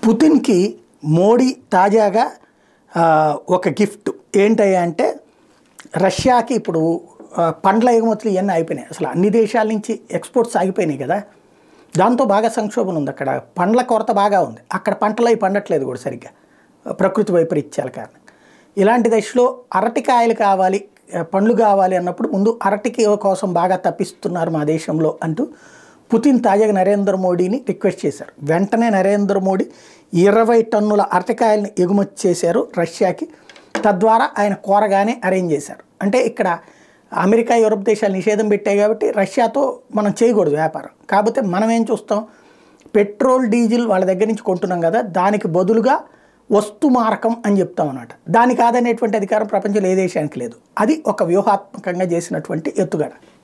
పుతిన్కి మోడీ తాజాగా ఒక గిఫ్ట్ ఏంటయ్యా అంటే రష్యాకి ఇప్పుడు పండ్ల ఎగుమతులు ఇవన్నీ అయిపోయినాయి. అసలు అన్ని దేశాల నుంచి ఎక్స్పోర్ట్స్ ఆగిపోయినాయి కదా. దాంతో బాగా సంక్షోభం ఉంది. అక్కడ పండ్ల కొరత బాగా ఉంది. అక్కడ పంటలు అవి పండట్లేదు కూడా సరిగ్గా, ప్రకృతి వైపరీత్యాల కారణం. ఇలాంటి దశలో అరటికాయలు కావాలి, పండ్లు కావాలి అన్నప్పుడు ముందు అరటికి కోసం బాగా తప్పిస్తున్నారు మా దేశంలో అంటూ పుతిన్ తాజాగా నరేంద్ర మోడీని రిక్వెస్ట్ చేశారు. వెంటనే నరేంద్ర మోడీ 20 టన్నుల అరటికాయలను ఎగుమతి చేశారు రష్యాకి. తద్వారా ఆయన కోరగానే అరేంజ్ చేశారు. అంటే ఇక్కడ అమెరికా, యూరప్ దేశాలు నిషేధం పెట్టాయి కాబట్టి రష్యాతో మనం చేయకూడదు వ్యాపారం. కాకపోతే మనం ఏం చూస్తాం, పెట్రోల్ డీజిల్ వాళ్ళ దగ్గర నుంచి కొంటున్నాం కదా, దానికి బదులుగా వస్తు మారకం అని చెప్తాం అన్నమాట. దాని కాదనేటువంటి అధికారం ప్రపంచంలో ఏ దేశానికి లేదు. అది ఒక వ్యూహాత్మకంగా చేసినటువంటి ఎత్తుగడ.